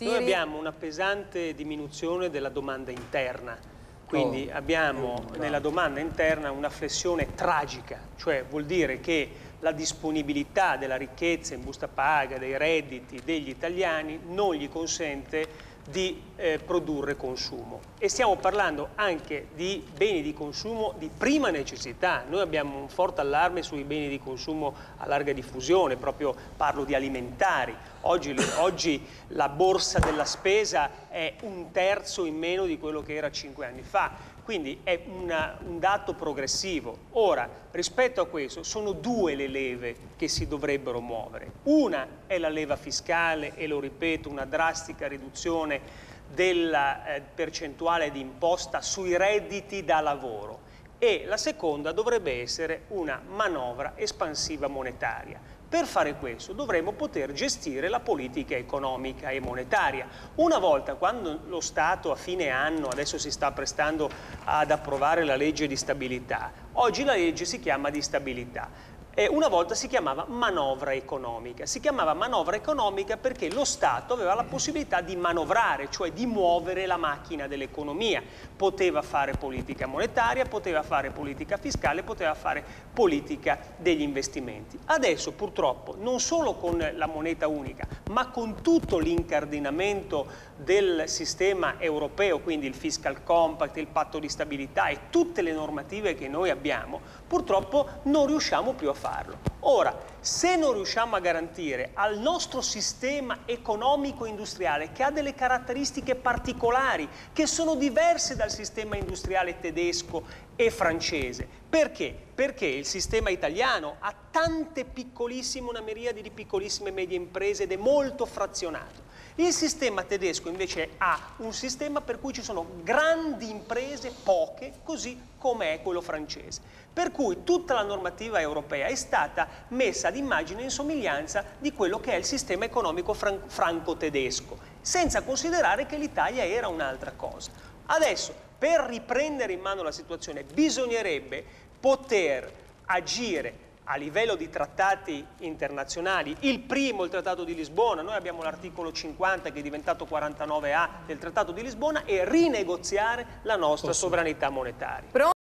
Noi abbiamo una pesante diminuzione della domanda interna, quindi abbiamo nella domanda interna una flessione tragica, cioè vuol dire che la disponibilità della ricchezza in busta paga, dei redditi degli italiani non gli consente di produrre consumo. E stiamo parlando anche di beni di consumo di prima necessità. Noi abbiamo un forte allarme sui beni di consumo a larga diffusione, proprio parlo di alimentari. Oggi la borsa della spesa è un terzo in meno di quello che era 5 anni fa. Quindi è un dato progressivo. Ora, rispetto a questo, sono due le leve che si dovrebbero muovere. Una è la leva fiscale e, lo ripeto, una drastica riduzione della percentuale di imposta sui redditi da lavoro. E la seconda dovrebbe essere una manovra espansiva monetaria. Per fare questo dovremo poter gestire la politica economica e monetaria. Una volta, quando lo Stato a fine anno, adesso si sta prestando ad approvare la legge di stabilità, oggi la legge si chiama di stabilità. Una volta si chiamava manovra economica. Si chiamava manovra economica perché lo Stato aveva la possibilità di manovrare, cioè di muovere la macchina dell'economia. Poteva fare politica monetaria, poteva fare politica fiscale, poteva fare politica degli investimenti. Adesso purtroppo non solo con la moneta unica, ma con tutto l'incardinamento del sistema europeo, quindi il fiscal compact, il patto di stabilità e tutte le normative che noi abbiamo, purtroppo non riusciamo più a farlo. Ora, se non riusciamo a garantire al nostro sistema economico-industriale, che ha delle caratteristiche particolari, che sono diverse dal sistema industriale tedesco e francese, perché? Perché il sistema italiano ha tante piccolissime, una miriade di piccolissime e medie imprese ed è molto frazionato. Il sistema tedesco invece ha un sistema per cui ci sono grandi imprese, poche, così come è quello francese. Per cui tutta la normativa europea è stata messa ad immagine e in somiglianza di quello che è il sistema economico franco-tedesco, senza considerare che l'Italia era un'altra cosa. Adesso, per riprendere in mano la situazione, bisognerebbe poter agire a livello di trattati internazionali. Il primo, il Trattato di Lisbona, noi abbiamo l'articolo 50 che è diventato 49A del Trattato di Lisbona, e rinegoziare la nostra sovranità monetaria.